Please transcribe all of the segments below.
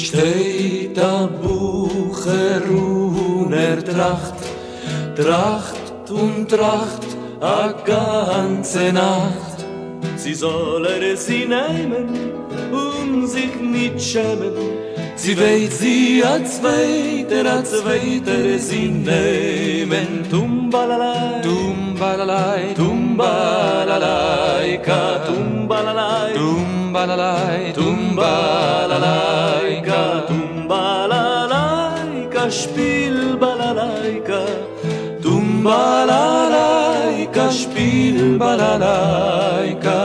steht am Bucher und Tracht, Tracht und Tracht a ganze Nacht. Sie soll sie nehmen und sich nicht schämen. Sie weht sie a zweiter sie nehmen. Tumbalalai, Tumbalalai, Tumbalalaika, Tumbalalai, Tumbalalai, Tumbalalaika, Tumbalalaika, spiel balalaika, Tumbalalaika, spiel balalaika.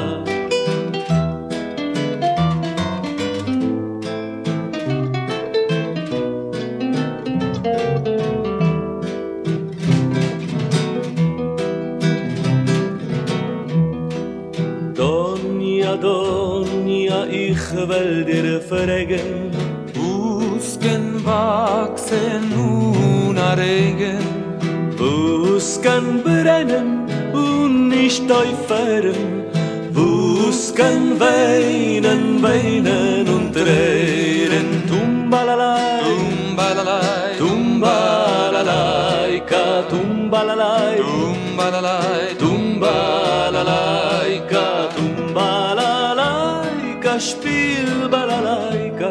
Donja, ich will dir fragen, Busken wachsen und erregen, Busken brennen und nicht teufern, Busken weinen, weinen und tränen. Tumbalalai, Tumbalalai, Tumbalalaika, Tumbalalai, Tumbalalai, Tumbalalaika, Tumbalalaika, spiel balalaika,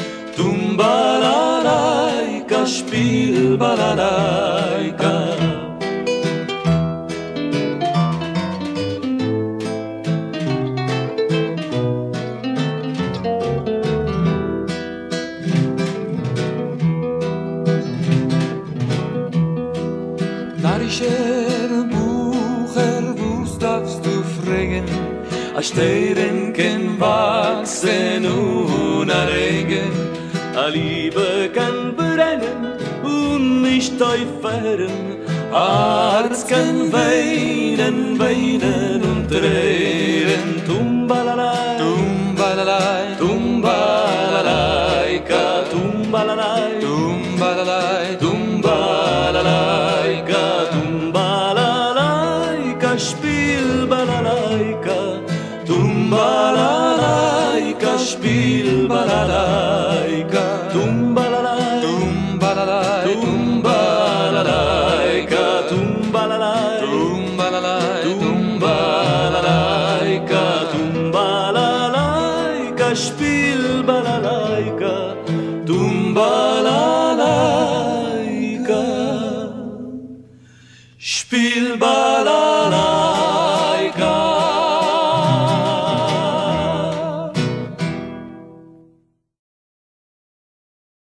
Tumbalalaika, spiel balalaika. Narischer Bucher, wus darfst du fragen, a Stehren kann wachsen und erregen, A Liebe kann brennen und nicht teufern, a Herz kann weinen, weinen und tränen. Tumbalalai, Tumbalalai, Tumbalalaika, Tumbalalai, Tumbalalai, Tumbalalaika, Tumbalalaika, spiel balalaika, Tumbalalaika, spiel balalaika.